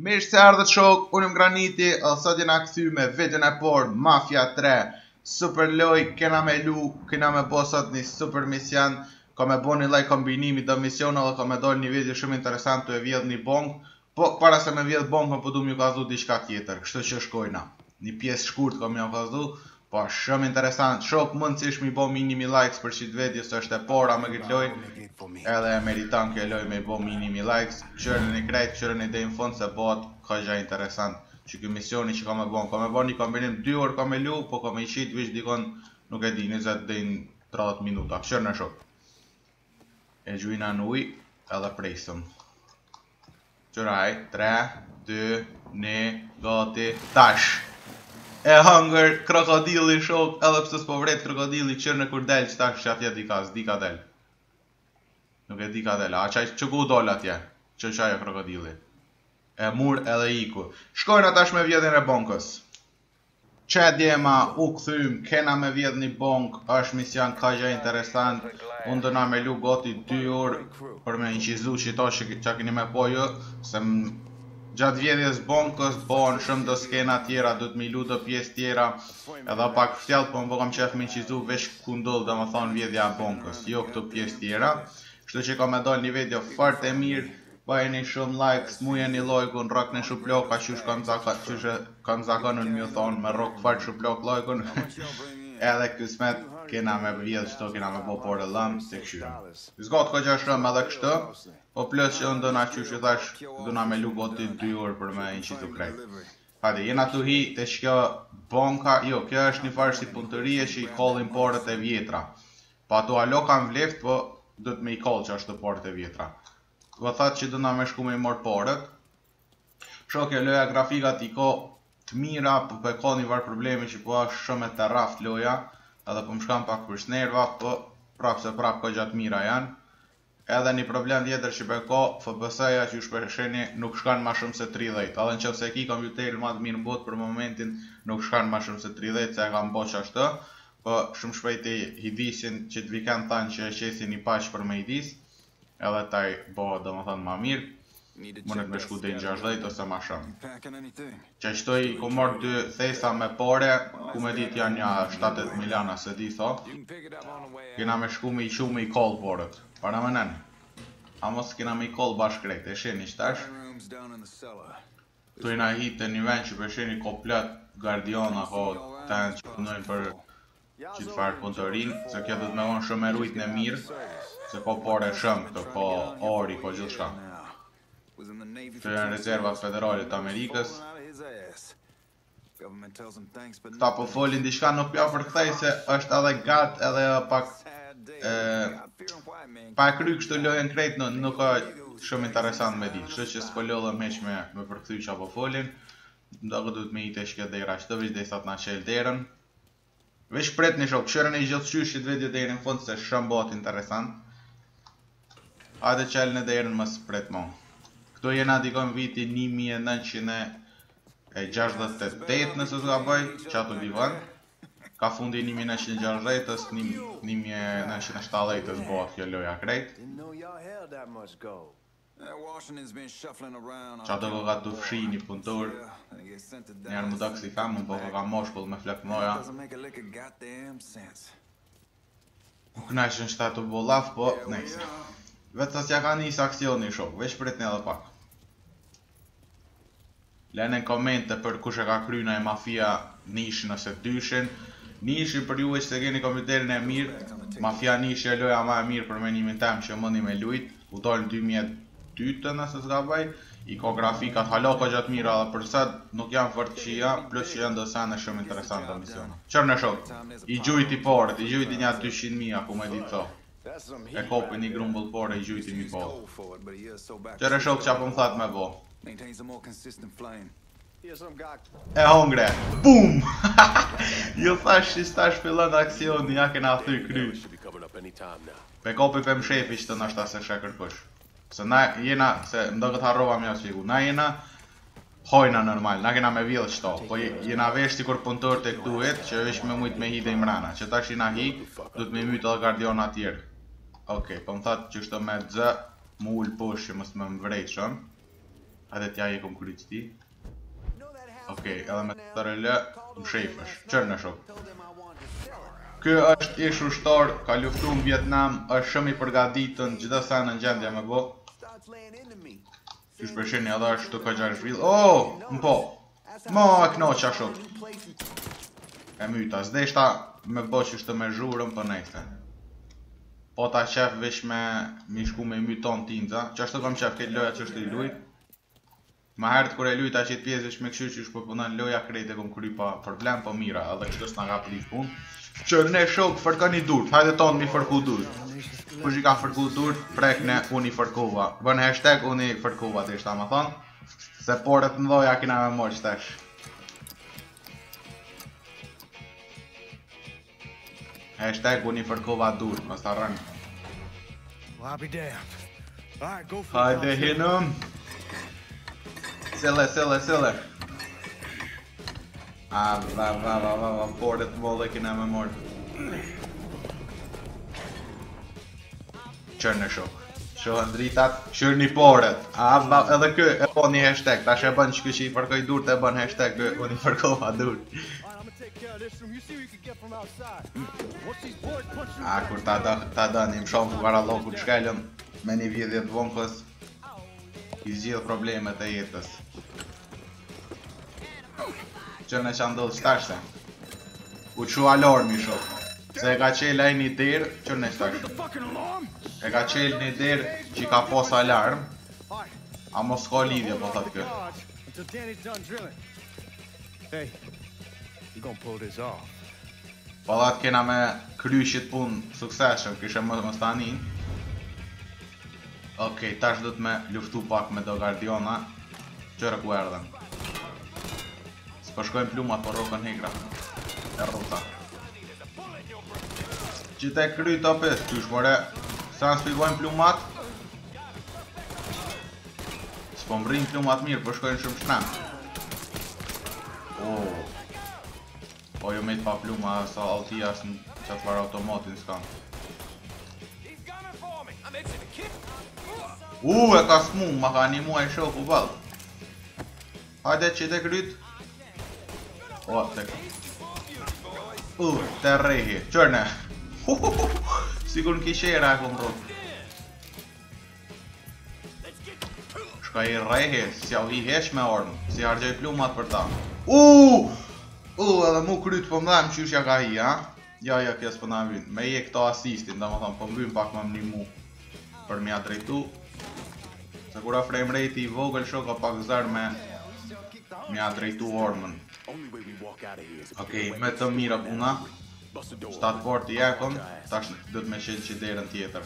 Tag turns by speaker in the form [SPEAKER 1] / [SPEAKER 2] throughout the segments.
[SPEAKER 1] Mirë se ardhët shok, unë jam Graniti, sot jena këthy me videon e por Mafia 3 Super loj, kena me lu, kena me bo sot një super mision. Ka me bo një like kombinimi do mision dhe ka me dol një video shumë interesant të e vjedh një bong. Po para se me vjedh bong po du m'ju kazu diçka tjetër, kështu që shkojna. Një pjesë shkurt ka m'ju kazu, po shumë interesant. Shok mund cish mi bo minimi likes për qitë video së është e pora me këtë loj. Edhe e meritan kjo loj me i bo minimi likes. Qërën i krejt, qërën i dhe në fund se bot ka gja interesant. Që kjo misioni që ka me bo një kombinim 2 orë ka me lu, po ka me i qitë vish dikon nuk e di 20 dhe 30 minuta. Qërën e shok. E gjujna në uj edhe presëm. Qëraj, 3, 2, 1, gati, tash. E hangër krokodili shok, edhe pësës po vret krokodili qërën e kur del që tash që atje di ka del. Nuk e di ka del, a qaj që ku dole atje, që qajo krokodili. E mur edhe iku. Shkojnë atash me vjedhin e bonkës. Që djema u këthym, kena me vjedh një bonk, është mision ka gjë interesant. Unë dëna me lu goti 2 orë për me inqizu që to që keni me pojo, se gjatë vjedhjes bonkës bonë shumë do skena tjera, do të mi lu do pjesë tjera. Edhe pak ftjallë, po më kam qef me inqizu vesh ku ndodh dhe më thonë vjedhja bonkës, jo këto pjesë tjera. Kështu që ka me dol një video fart e mirë, bajeni shumë likes, mujeni lojkun, rak në shuploka, qysh kanë zakonën mjë thonë, me rok fart shuplok lojkun. Edhe kësmet, kena me vjedh qëto, kena me bo por e lëm, të këshyrëm. Zgot ko gja shumë edhe kështu, po plus që unë dëna qysh i thash, dëna me lu goti 2 orë për me inqitu krejt. Hadi, jena të hi të shkjo bonka, jo, kjo është një farë si punëtërije që i kollin porët e vjetra. Pa ato alo kam vleft, po do të me i kollë që është të porët e vjetra. Vë thatë që dëna me shku me i morë porët. Shokje loja grafikat i ko të mira, po pe ko një varë problemi që po është shumë e të raft loja. Edhe po më shkam pak për shnerva, po prap se prap ko gjatë mira janë. Edhe një problem tjetër që pe ko, FPS-ja që u shpesheni nuk shkan ma shumë se 30. Edhe në qëfë se ki kompjuterin ma të mirë në botë për momentin nuk shkan ma shumë se 30, se e kam bo që ashtë. Po shumë shpejt i hidisin që të vikan tanë që e qesin i pash për me hidis. Edhe taj bo dhe më thënë ma mirë. Mënet me shku dhe në 60 ose ma shumë. Që qëtoj ku morë 2 thesa me pore, ku me dit janë një 70 miliona se di tho. Kena me shku me i qu me i kollë porët. Para me nën. A mos kena me i kollë bashkrejt, e sheni qëtash. Tu i na hitë një vend që për sheni komplet gardiona ko ten që punojnë për që të farë punëtorin, se kjo dhëtë me onë shumë e rujt në mirë, se ko pore shumë, këto ko ori, ko gjithë shka. Që janë rezervat federalit të Amerikës. Këta po folin diçka nuk pja për këtaj, se është edhe gatë edhe pak pa e kry kështu lojën krejt nuk ka shumë interesant me di. Kështu që s'po lodhëm heq me përkthy që apo folin. Ndo këtë du të me i të shkjo dhejra qëtë, vish dhe i thot na qel derën. Vesh pret një shok, qërën e i gjithë qyshit video deri në fund se shumë bot interesant. Hajde qel në derën më së pret mo. Këto jena dikon viti 1968 nëse s'ka bëj, që ato divan. Ka fundi 1960-ës, 1970-ës bëhat kjo loja krejt. Që ato ko ka të fshi një punëtor. Njerë më do kësi famë, po ka moshkull me flek moja. Nuk nashën që ta të bo laf, po nejse. Vetë s'ja ka njësë aksioni shok, veç prit një edhe pak. Lene në komente për kush e ka kryna e mafia nishin ose dyshin. Nishin për ju e që se keni kompjuterin e mirë, mafia nishin e loja ma e mirë për menimin tem që mëndi me lujt. U dolë 2002 nëse s'ka baj, i ko grafikat halo ko gjatë mira dhe përsat nuk janë fort qia, plus që janë dësane shumë interesant të misiona. Qërë në shok, i gjujt i porët, i gjujt i një 200.000 ku me ditë tho. E kopin i grumbull porë, i gjujt i mi porë. Qërë shok që apo më thatë me bo. E hongre, BOOM! Jo thash që stash fillon aksioni, ja kena thy kry. Pe kopi pe mshefi që të nashta se shë kërkush. Se na jena, se mdo këtë harrova mja që na jena hojna normal, na kena me vjellë qëto. Po jena veshti kur punëtor të këtuhet, që vesh me mujt me hi dhe imrana. Që tash jena hi, du të me mytë edhe gardiona tjerë. Okej, po më thatë që shto me dzë, mu ullë push që mës me më vrejt shumë. Hajde t'ja i kom kryt ti. Okej, edhe me të rëllë, më shefësh. Qërë në shok. Ky është ish ushtar, ka luftu në Vietnam, është shumë i përgaditën, gjithë sa në gjendje me bo. Qysh përshini edhe është të ka gjarë shvill. Oh, më po. Mo e knoqa shok. E myta, s'deshta me bo që shtë me zhurëm për nejste. Po ta qef vesh me shku me myton tinza. Qashtu kam qef këtë loja që është i lujt. Ma herët kër e lujta që të pjesësh me këshu që është përpunan loja krejt e kom kry pa problem për mira. Edhe kështu s'na ka prit pun. Që ne shok fërkën i durt, hajde tonë mi fërku durt. Kush i ka fërku durt, prekne unë i fërkova. Bën hashtag unë i fërkova të ishta më thonë. Se porët në doja kina me morë qëtesh. Hashtag unë i fërkova durt, mës të rënë. Hajde hinëm. Sele. Va, porët më dhe kina me morë. Qërë në shok. Shohën dritat, shërë një porët. Edhe kë e po një hashtag. Ta shë e bën që kështë i fërkoj durt e bën hashtag unë i fërkova durt. Kur ta dënim shumë fukara loku të shkellën me një vjedhjet vonkës i zgjidh problemet e jetës. Qërë në që ndodhë qëtashte u që alarmi shok. Se e ka qel e një derë, qërë në qëtashte. E ka qel një derë që ka pos alarm. A mos ka lidhje po thot kë. Po dhatë kena me kryshit pun sukseshëm, kishe më stanin. Okej, tash do të me luftu pak me do Guardiana. Qërë ku erdhen. S'po shkojnë plumat për rokën hegra. E rruta. Që te kry të pes, qysh more. Sa në spikojnë plumat. S'po më rrinë plumat mirë, po shkojnë shumë shtrem. Po jo me të pa pluma, sa altia është në qatë farë automatin s'kam. E ka smu, ma ka një muaj shoku val. Hajde që te kryt. Te rehi, qërne. Sigur në kishera e kom rrët. Shka i rehi, si au i hesh me orën, si hargjoj plumat për ta. Edhe mu kryt po më dhem qyshja ka hi, ha? Ja, kjes për na vynë. Me je këto asistin, da më thonë, po më vynë pak më një mu për mja drejtu. Se kura frame rate i vogël shoka pak zër me mja drejtu ormën. Okej, me të mira puna. 7 port i ekon, tash dhët me qelë që derën tjetër.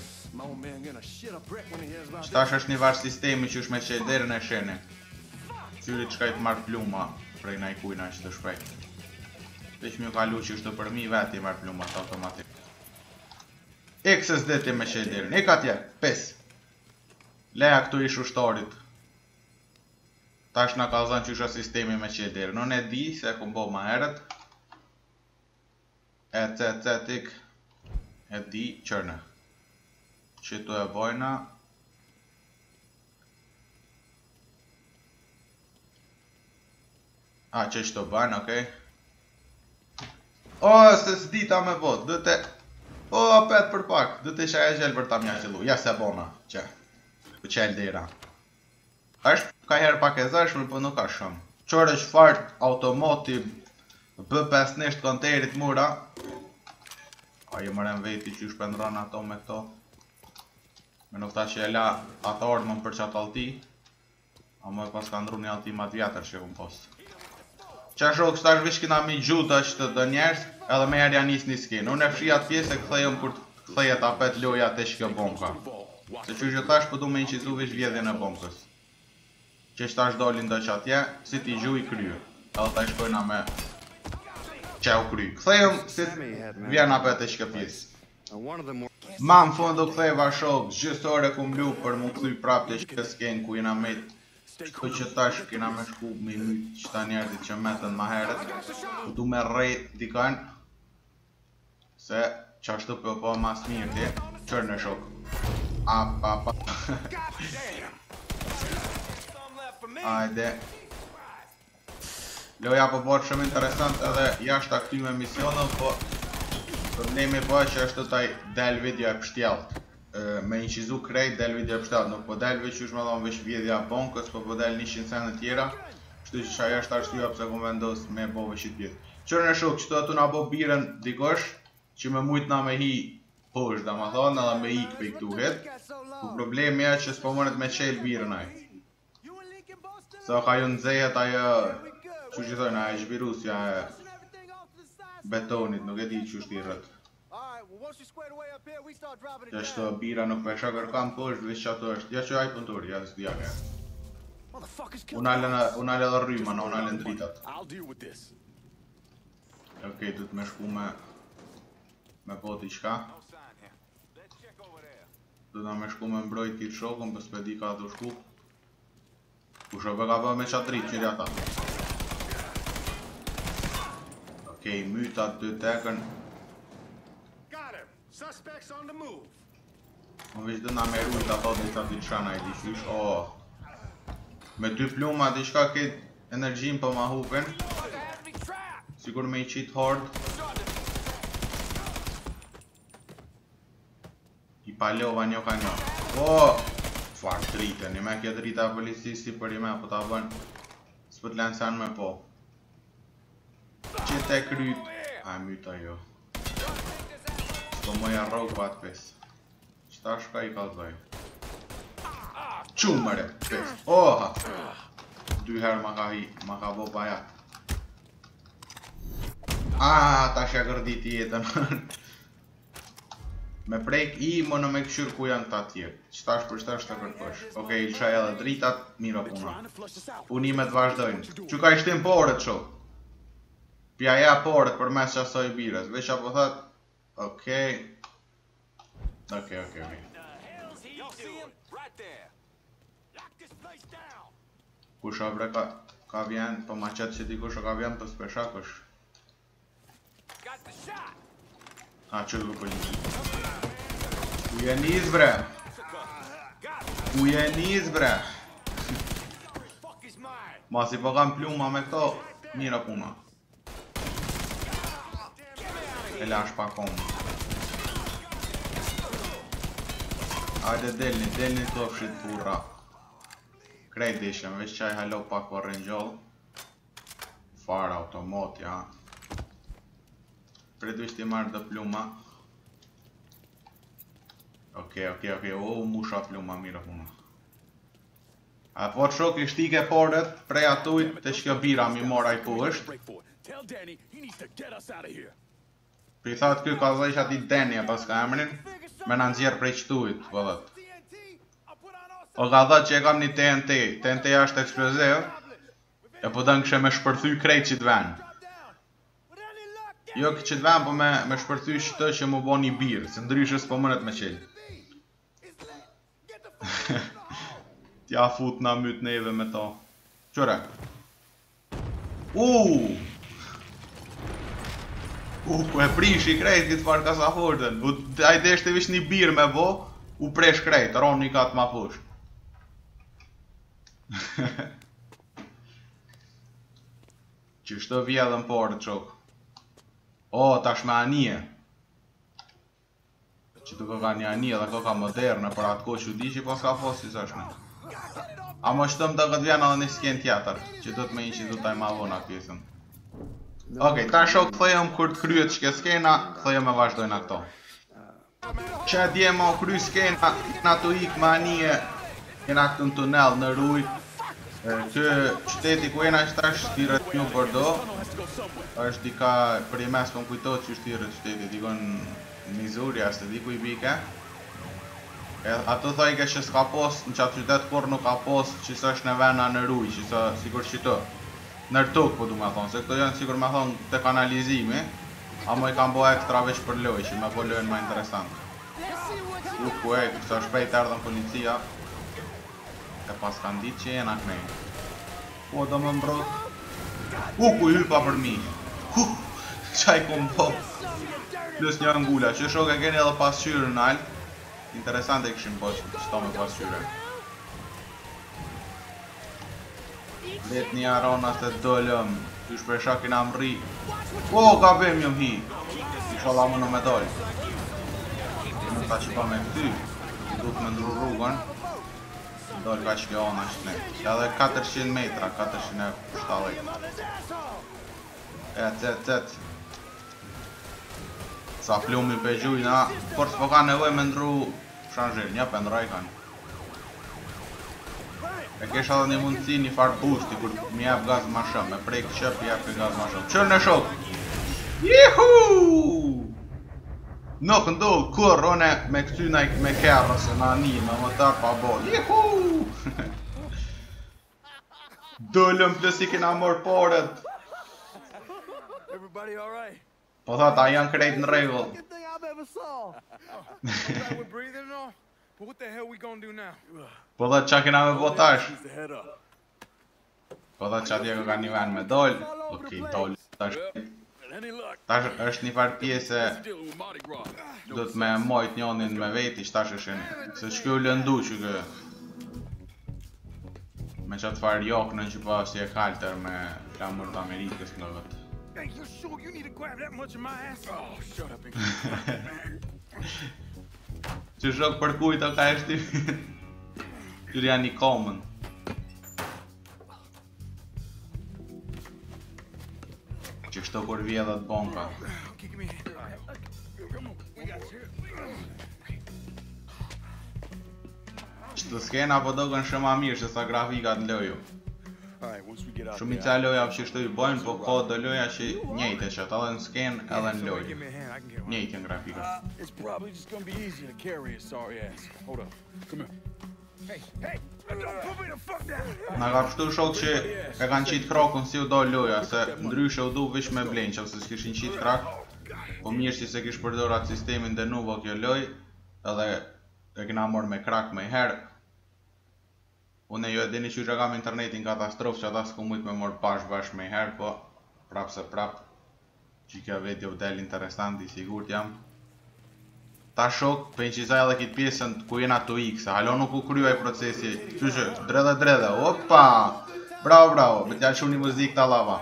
[SPEAKER 1] Qtash është një varë sistemi që është me qelë derën e sheni. Qyri që ka i të marrë pluma prej na i kujna që të shpejt. Veç mjë kalu që është të përmi veti marrë pluma të automatik. XSD ti me qelë derën, ka tje, 5. Leja këtu ish ushtarit. Tash na ka zënë që është sistemi me qelë derën. Unë e di se ku mbo ma herët. Tik e di qërne. Që tu e bojna. Që është të bajnë, okej. Se s'dita me bot, dhëte. Apet për pak, dhëte që e gjelë për ta mja qëllu. Ja se bona, që. Për qelë dira. Ashtë ka herë pak e zashme, për nuk ka shumë. Qërë është fart automotiv B5 nisht konterit mura. Ajo mërën veti që shpendron ato me këto. Me nukta që e la ato ordmën për qatë alti. A më pas ka ndru një alti ma t'vjetër që këmë post. Qa shok s'ta është vish kina mi gjuta që të dë njerës. Edhe me herja nis një skin. Unë e fshia t'pjesë e këthejëm kur t'kthejet apet loja të shkjo bonka. Se që që tash pëdu me incizu vish vjedhjen e bonkës. Që që tash dolin do që atje, si t'i gju i kryu. Edhe ta shkojna me që u kry. Këthejëm si vjen apet e shkëpjes. Ma më fund do këthejva shok, gjysë ore ku mlu për mu këthuj prap të shkësken ku jena met. Shko që tash kena me shku me mytë qëta njerëzit që metën ma heret. Ku du me rejt dikën. Se që ashtu për po mas mirë ti. Qërë në shok. Hajde. Loja po bërë shumë interesant edhe jashtë këtyme misionën, po problemi po që është taj del video e pështjallët. Me incizu krejt del video e pështjallët, nuk po del veç me dhonë veç vjedhja bonkës, po po del 100 cent tjera. Shtu që shaja është arstua pëse ku vendos me bo veçit vjetë. Qërën e shok, qëto atu na bo biren dikosh, që me mujt na me hi posh, da ma thonë, edhe me ik pe i këtuhet. Po problemi e që s'po mënet me qel biren aj. Sa ka ju nëzehet ajo, që që thojnë, ajo zhvirusja e betonit, nuk e di që shtirët. Ja shto bira nuk pesha kërkam posh, veç që ato është, ja që aj pëntur, ja s'di ake. Unë alë edhe rryma, unë alë ndritat. Okej, du të me shku me poti qka. Du të me shku me mbrojt kitë shokën, për s'pedi ka të shku. Ku shokë ka bë me qatrit, qëri ata. Okej, mytat të tekën. Më veç du nga me rujt ato dhe të të qana i dishysh. Me 2 pluma t'i shka këtë energjim për ma hupen. Sigur me i qitë hard. I palova një ka një. Farë dritën, i me kjo drita policisti për i me po t'a bën. S'pët lensan me po. Qëtë e kryt. A myta jo. S'po moja rogë bat pes. Qëta shka i kalzoj. Qumëre, pes. Oha! 2 herë ma ka bo baja. Ta shja gërdit i jetën. Me prejk i më në me këshyr ku janë ta tjerë. Qëtash për qëtash të kërkosh. Okej, i qaj edhe dritat, mira puna. Punimet vazhdojnë. Që ka ishtim porët shok. Pja ja porët për mes qasoj bires. Veç apo thët. Okej. Kusha bre ka vjen, po ma qëtë që dikush ka vjen për speshakosh. Qëtë vë pëllë. Ku je niz bre? Ku je niz bre? Masi po kam pluma me këto, mira puna. E lash pa kom. Hajde delni të fshit burra. Krejt ishem, veç qaj halo pak për rëngjoll. Fara automot, ja. Predvisht i marrë dhe pluma. Okej, musha pluma, mira puna. A po të shok i shtike porët, prej atujt të shkjo bira mi mora i po është. Pri thot kjo ka zë isha ti Danny e pas ka emrin, me në nëzjerë prej qëtujt, po dhët. O ka thot që e kam një TNT, TNT është eksploziv, e po dënë kështë me shpërthy krejt që të venë. Jo që të venë, po me shpërthy shtë që mu bo një birë, se ndryshës po mënet me qelë. Tja fut na myt neve me to. Qore? Ku e prish i krejt këtë farë ka sa hordën. Ajde ishte vish një birë me bo, u presh krejt, ronë një katë ma push. Që shto vjedhën porë të qokë. Tash me anije. Që të ka një anije dhe ka moderne, për atë ko që di që po s'ka fosë si sashme. A më shtëm të këtë vjena dhe një sken tjetër, që do të me një që do taj ma vona pjesën. Okej, ta shok këthejëm kur të kryet që ke skena, këthejëm e vazhdojnë ato. Që dje më kry skena, në të ikë me anije, jena këtë në tunel në rujt. Që qyteti ku jena që tash shtirët një Bordo, është dika për i mes për më kujtojt që shtirët qyteti, dikon Missouri, as të di ku i bike. Ato thajke që s'ka pos, në qatë qytet kur nuk ka pos që s'është në vena në ruj, që së sigur që të nër tuk po du me thonë, se këto janë sigur me thonë të kanalizimi, a mo i kam bo ekstra veç për loj, që me bo lojnë ma interesant. Ku kësa shpejt erdhën policia, e pas kanë ditë që jena kënej. Do më mbrot. Ku hypa për mi. Qaj kom bo. Plus një angula, që shok e keni edhe pasqyrë në altë. Interesant e këshim po që to me pasqyre. Let një arona se dollëm. Ty shpresha kina mri. O, gabim jëm hi. Inshallah më në medal. Më ta që pa me këty. Duk me ndru rrugën. Doll ka që kjo ona që ne. Edhe 400 metra, 470. Et. Sa plumi pe gjujna. Por s'po ka nevoj me ndru shanxir. Një për ndroj kanë. E kesha dhe një mundësi një farë boosti kur mi jep gaz ma shumë, me prejk qëp i jep gaz ma shumë. Qërë në shok! Jihu! Nuk ndohë kur one me këtyna me kërë se na një me më tërë pa bo. Jihu! Dollëm plus i kena mërë paret. Po thata janë krejt në regull. Po dhe qa kena me botash. Po dhe qa tjeko ka një ven me doll. Okej, doll. Tash është një farë pjesë do të me mojt njonin me veti shtash është se që kjo lëndu që kë me qatë farë jokë në që pa si e kalter me flamur të Amerikës në vëtë. Që shok për kujta ka eshti Kërë janë një komën. Që shto kur vjedhat bomba. Qëtë skena po do kënë shumë a mirë që sa grafikat në loju. Shumica loja që shtu i bojnë, po ko do loja që njejte që të edhe në sken edhe në lojë. Njejte në grafikat. Nga ka pështu shok që e kanë qitë krakun si u do loja, se ndryshe u du vish me blenë që se s'kishin qitë krak, po mirë që se kish përdor atë sistemin dhe nuvo kjo loj, edhe e kina mor me krak me herë. Unë jo e dini që që kam internetin katastrofë që ata s'ku mujt me mor bash me herë, po prap se prap që kjo video del interesanti, sigurt jam. Ta shok, për që zaj edhe kitë pjesën ku jena të ikë, se halo nuk u kryoj procesi, që dredhe, opa! Bravo, me t'ja që një muzik të lava.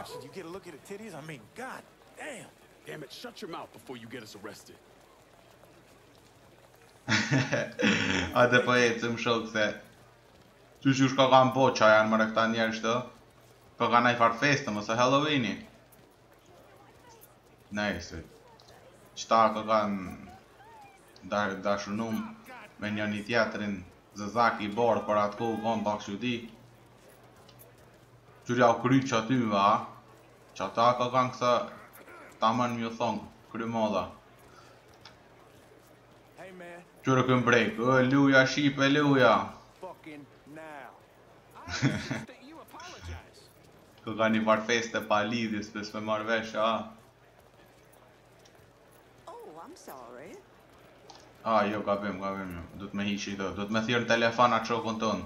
[SPEAKER 1] Ate po e cëm shok se që shka kanë po qa janë mëre këta njerë shtë, ka kanë aj farë festë, mëse Halloweeni. Nejse, qëta ka kanë dashunum me një tjetërin zëzak i borë, për atë kohë kanë pak që di. Qërja u kry që aty va, që ata ka kanë kësa ta mënë mjë thonë, kry moda. Qërë këm brejk, luja shqipe luja. Kë ka një farë feste pa lidhjes, pës me marrë vesh, jo, gabim, du të me hiqi do, du të me thirë në telefon atë shokën tënë.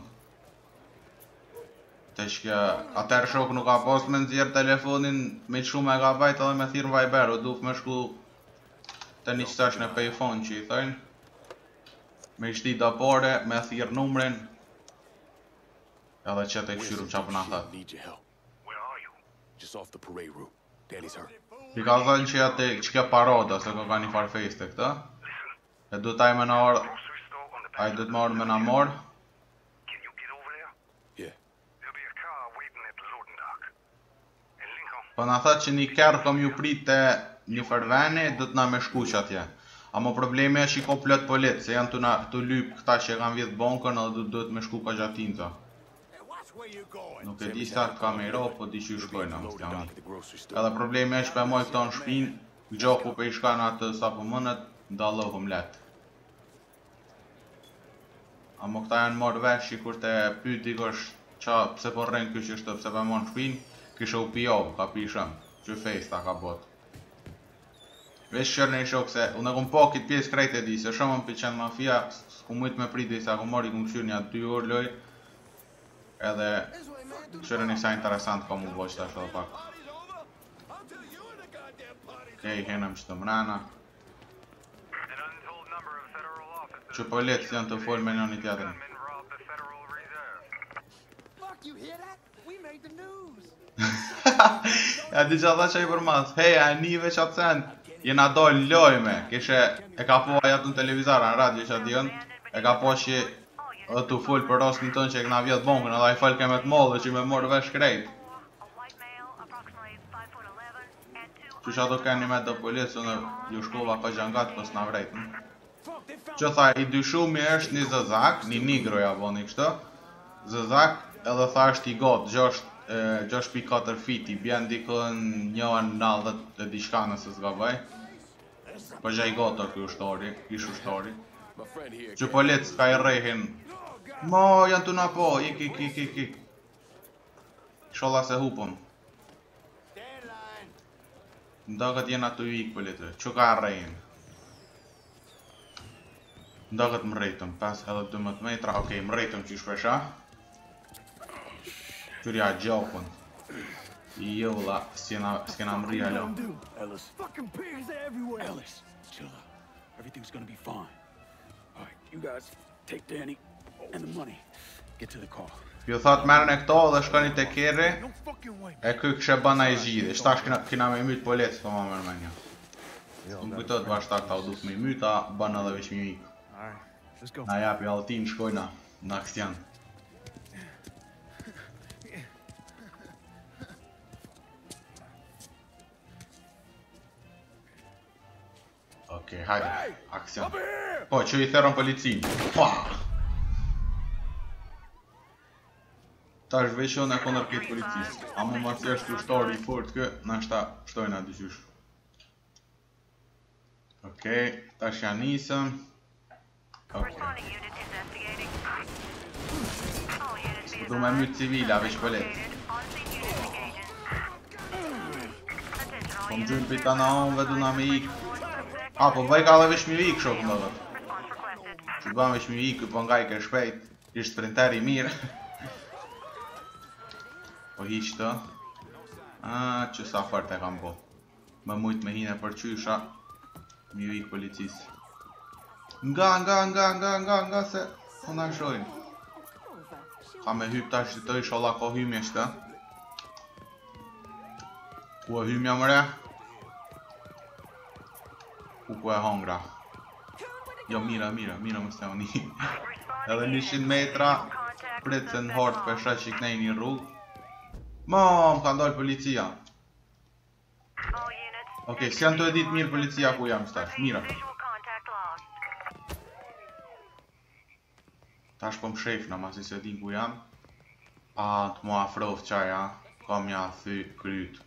[SPEAKER 1] Te shkja, atër shok nuk ka pas me nëzirë telefonin me që shumë e ka bajt edhe me thirë në Viber, o duk me shku të një qëtash në payphone që i thëjnë. Me shti da pare, me thirë numrin, edhe që të këshyru që apë në thëtë. I ka thënë që atë që ke paroda, se ka një farë feste këta. E du taj me në orë, a i du të më orë me në morë. Po në thëtë që një kërë kom ju prit të një fërveni, du të na me shku që atje. Amo problemi është i ko plët polit, se janë të lypë këta që e kanë vjetë bonkën, edhe du të me shku ka gjatin të. Nuk e di sa ka me ro, po di që ju shkojnë, edhe problemi është për moj këto në shpinë, gjoku për i shka në atë sa për mënët, ndallohëm letë. Amo këta janë morë vesh që kur të pyti kësh qa pse po rrenë kësh qështë pse për mon shpinë, kështë u pijovë, ka pishëm, që fejsta ka botë. Vesh shërë në i shokë se, unë e kom po këtë pjesë krejt e di, se shumë më për qenë mafia, s'ku mujtë me priti, se ako mori këmë këshyrë një 2 orë loj, edhe shërë një sa interesant ka mu voqë të ashtë dhe pak. Okej, henëm që të mrena. Që polic janë të folë me një tjetërin. Ja di që ata që i përmas. Hej, a nive që atë sen. Jena dojnë lojme. Kishe e ka po ajatë në televizar, në radio që atë jënë. E ka po që të full për rostin tënë që e këna vjetë bonkën. Edhe i falë kemet mollë që me morë vesh krejt. Që që ato keni me të policë, në ju shkova ka gjangat pës në vrejtën. Që tha, i dyshumi është një zëzak, një nigroja boni kështë. Zëzak, edhe tha është i gotë, 6.4 fit, i bjen dikën 1.90 e diçka nëse s'ga bëj. Po gjaj gotë kjo ushtori, ish ushtori. Që policë ka i rejhin. Mo, janë të na po, ik. Sholla se hupon. Ndakët jena të ik politë, që ka rejhin. Ndakët më rejtëm, 5 edhe 12 metra, okej, më rejtëm që shpesha. Qërja gjopën. Jo la, s'kena më rria lo.
[SPEAKER 2] Ellis. Fucking pigs everywhere. Ellis, chill out. Everything's gonna be fine. All right, you guys take Danny and the money. Get to the car.
[SPEAKER 1] Ju thot merën e këto dhe shkoni te keri. E këj kështë bëna i zhjidhe. Shtash kina me mytë policë, po ma mërë me një. Më kujtot bashkëtak ta u duk me myta, bëna dhe vesh mi mikë. Na japi altin shkojna në aksion. Okej, hajde, aksion. Po, që i theron policin. Pa! Ta është veqon e kondër këtë policis. A mu ma si është ushtori i fort kë, nashta shtojna dyqysh. Okej, ta është janë nisëm. Du me mytë civila, veç polet. Po më gjujnë pita na onve, du na me ikë. A, po bëj ka dhe vesh mi vikë shokë më dhët. Që bëjmë vesh mi vikë, po nga i ke shpejt. Ishtë sprinteri mirë. Po hiqë të. Që sa fart e kam bo. Më mujtë me hine për qysha. Mi vikë policisë. Nga se. Po nga shojnë. Ka me hyp ta shqitoj, sholla ko hymje shtë. Ku e hymja mëre? Ku e hongra. Jo, mira më ste oni. Edhe 100 metra, pritë se në hort për shet që i knejnë një rrugë. Më ka ndollë policia. Okej, s'janë të edit mirë policia ku jam stash, mira. Tash po më shef në masi se din ku jam. A, të mua afrof qaja, kam ja thy kryt.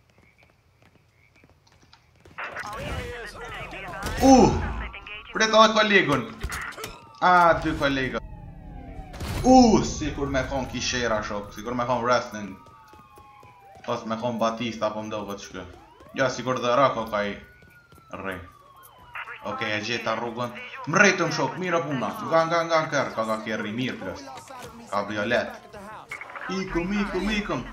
[SPEAKER 1] Prit edhe kolegun. Ty kolega. Si kur me kon kishera shok, si kur me kon wrestling. Pas me kon Batista po mdo këtë shkë. Ja, si kur dhe Rako ka i rrej. Okej, e gjeta rrugën. Më rejtëm shok, mira puna. Nga kërë, ka kërri mirë plus. Ka violet. Ikëm.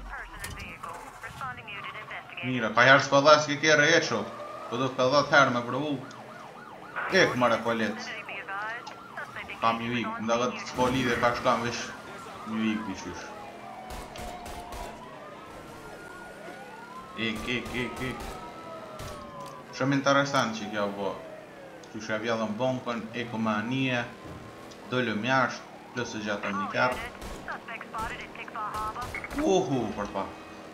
[SPEAKER 1] Mira, ka jarë s'pëdhes ki kërë e shok. Po do 50 herë me provu. Ek mare polet. Kam një vik, nda gëtë s'po lidhe ka shkam vesh një vik bishysh. Ek. Shumë interesant që kja bo. Që shë vjallën bonkën, eko me anije, dollëm jasht, plus e gjatëm një kartë. Për pa.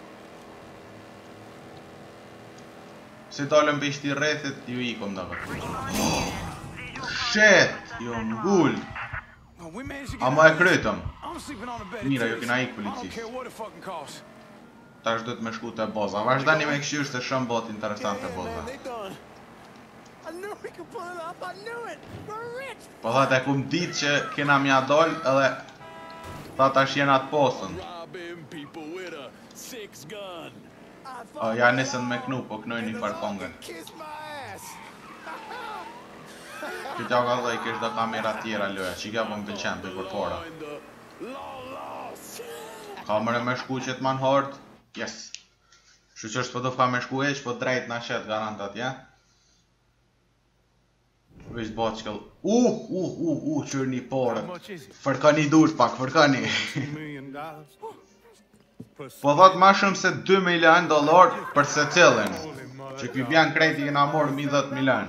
[SPEAKER 1] Se dollëm për ishti rrethit, ju ikom da gëtë. Shit! Jo n'gull! Ama e krytëm. Mira, jo kina ik policis. Ta është dhëtë me shku të boza. Vazhdani me këshirë se shumë bot interesant të boza. Po dhe e kum ditë që kena mja doll edhe ta tash jena të posën. Ja nisën me knu, po knoj një farkongën. Që tja ka dhe i kesh dhe kamera tjera loja, që kja po më pëlqen për përpora. Ka mëre me shku që t'man hort? Yes. Shu që është po të ka me shku eq, po drejt në shet garantat, ja? Vesh bo që këll... qërë një porë. Fërkani dush pak, fërkani. Po thot ma shumë se $2 milion për se cilin. Që ky vjen krejti kena morë 10 milion.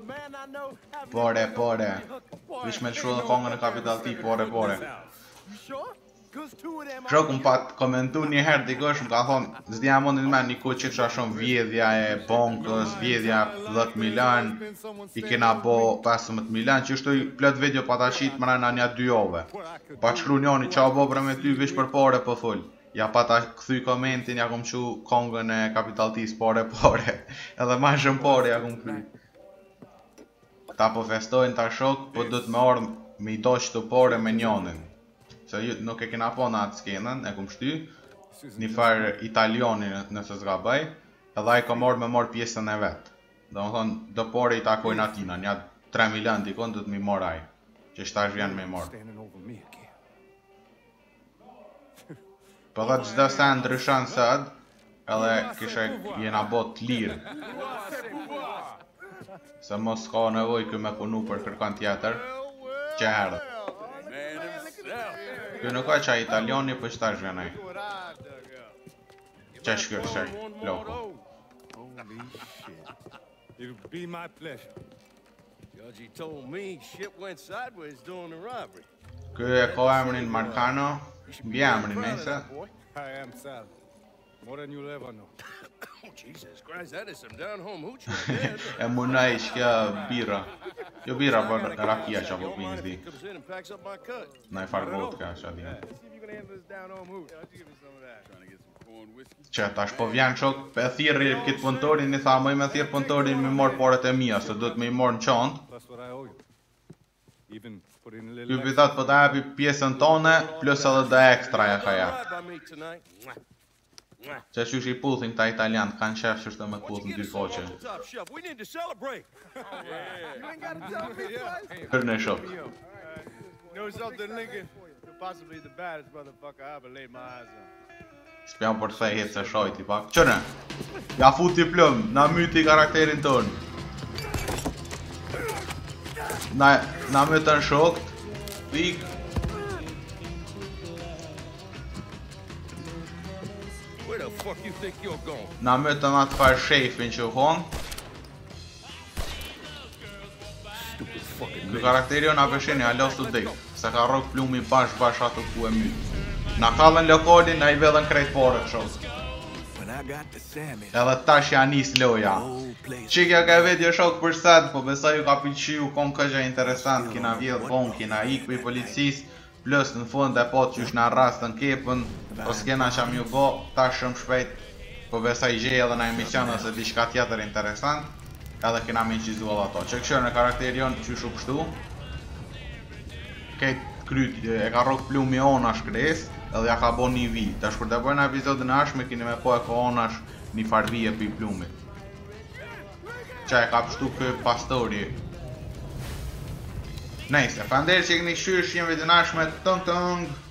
[SPEAKER 1] Pore. Vish me lëshu dhe kongën e Capital T, pore. Shok më pat komentu një herë dikosh më ka thonë s'dija mundin me një ku që kësha shumë vjedhja e bonkës, vjedhja 10 milion, i kena bo 15 milion, që shtu i plët video pa ta qitë mrena një 2 jove. Pa qkru njoni qa bo bre me ty vish për pore për full. Ja pa ta këthy komentin, ja kom qu kongën e Capital T's pore. Edhe ma shumë pore ja kom këthy. Ta po festojnë ta shok, po dhët me orë me i do qëtu pore me njonin. Se nuk e kena po në atë skenën, e kum shty, një farë italioni nëse s'ga bëj, edhe i ka morë me morë pjesën e vetë. Do më thonë, do pore i takojnë atina, një 3 milion dikon do të mi morë aj, që shtash vjen me morë. Po dhe gjdo se ndryshon sëd, edhe kishe jena bot lirë. Se mos ka nevoj kë me punu për kërkan tjetër, që herë. Kjo nuk ka qa italiani, për qëta është vjenaj. Qa shkjo, loko. Kjo e ka emrin Marcano, bje emrin ese. E muna ish kja bira. Jo bira, për rakia që po pinë zdi. Na i farë vodka që adi. Që tash po vjen qok, pe thirri këtë punëtorin, i tha mëj me thirë punëtorin me morë porët e mija, se duhet me i morë në qantë. Ju pithat po ta jepi pjesën tone, plus edhe dhe ekstra e ka jetë. Që që i puthin këta italianë, kanë qef që shtë me puthin dy foqe. Kërë në shok. S'pjam për thej hetë se shojti pak. Qëne, ja futi plëm, na myti karakterin tonë. Na mytën shokt, pik. Na mytën atë farë shefin që hon. Kë karakteri jo na pësheni halos të dik, se ka rok plumi bash ato ku e mytë. Na kallën lokalin, na i vedhen krejt pore të shok. Edhe tash ja nis loja. Qikja ka video shok për sed, po besoj ju ka pëlqiju kon këgja interesant, kina vjedh bon, kina ik për i policis, plus në fund e po që është në rastën kepën, po s'kena që am ju bo, tash shumë shpejt, po besoj gjej edhe në emision ose diçka tjetër interesant, edhe kina me qizu edhe ato. Që këshër në karakteri jonë që shu pështu, këtë kryt e ka rok plumi onash kres, edhe ja ka bo një vi. Tash kur të bojnë epizodin ashme, kini me po e ka onash një farvije për i plumit. Qa e ka pështu kë pastori. Nejse, fanderë që e këni këshysh, jem vidin ashme, tëng tëng.